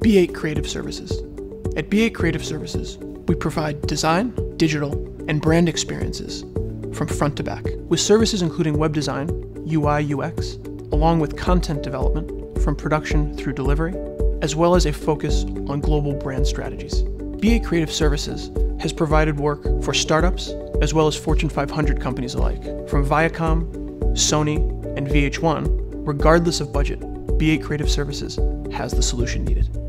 B8 Creative Services. At B8 Creative Services, we provide design, digital, and brand experiences from front to back, with services including web design, UI, UX, along with content development from production through delivery, as well as a focus on global brand strategies. B8 Creative Services has provided work for startups as well as Fortune 500 companies alike. From Viacom, Sony, and VH1, regardless of budget, B8 Creative Services has the solution needed.